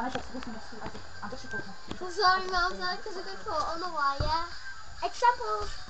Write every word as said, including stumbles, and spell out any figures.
I just listen to I just I just report. Sorry, Mum, because I got caught on the wire. Example.